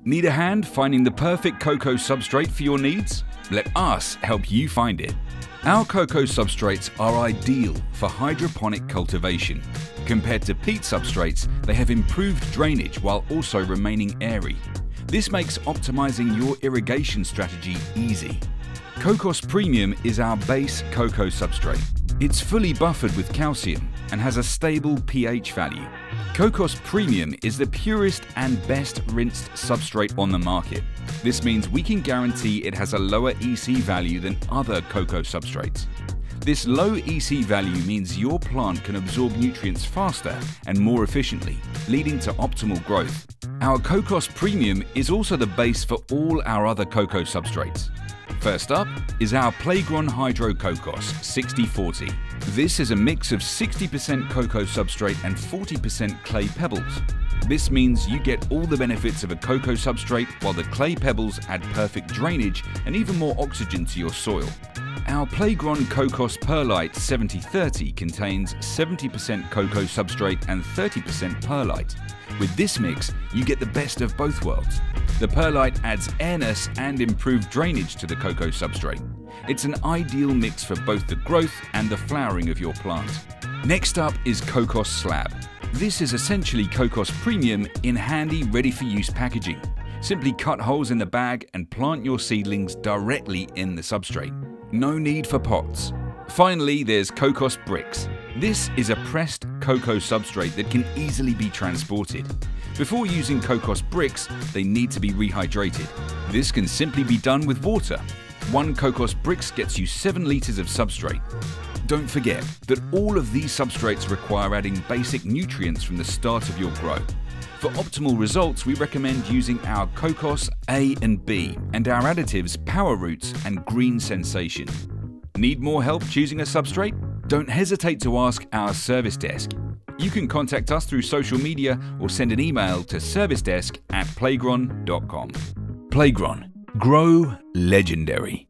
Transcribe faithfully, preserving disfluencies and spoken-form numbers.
Need a hand finding the perfect cocoa substrate for your needs? Let us help you find it. Our cocoa substrates are ideal for hydroponic cultivation. Compared to peat substrates, they have improved drainage while also remaining airy. This makes optimizing your irrigation strategy easy. Cocos Premium is our base cocoa substrate. It's fully buffered with calcium and has a stable pH value. Cocos Premium is the purest and best rinsed substrate on the market. This means we can guarantee it has a lower E C value than other cocoa substrates. This low E C value means your plant can absorb nutrients faster and more efficiently, leading to optimal growth. Our Cocos Premium is also the base for all our other cocoa substrates. First up is our Plagron Hydro Cocos sixty forty. This is a mix of sixty percent cocoa substrate and forty percent clay pebbles. This means you get all the benefits of a cocoa substrate while the clay pebbles add perfect drainage and even more oxygen to your soil. Our Plagron Cocos Perlite seventy thirty contains seventy percent cocoa substrate and thirty percent perlite. With this mix, you get the best of both worlds. The perlite adds airness and improved drainage to the cocoa substrate. It's an ideal mix for both the growth and the flowering of your plant. Next up is Cocos Slab. This is essentially Cocos Premium in handy, ready-for-use packaging. Simply cut holes in the bag and plant your seedlings directly in the substrate. No need for pots. Finally, there's Cocos Bricks. This is a pressed cocoa substrate that can easily be transported. Before using Cocos Bricks, they need to be rehydrated. This can simply be done with water. One Cocos Bricks gets you seven litres of substrate. Don't forget that all of these substrates require adding basic nutrients from the start of your grow. For optimal results, we recommend using our Cocos A and B and our additives Power Roots and Green Sensation. Need more help choosing a substrate? Don't hesitate to ask our service desk. You can contact us through social media or send an email to servicedesk at plagron dot com. Plagron. Grow legendary.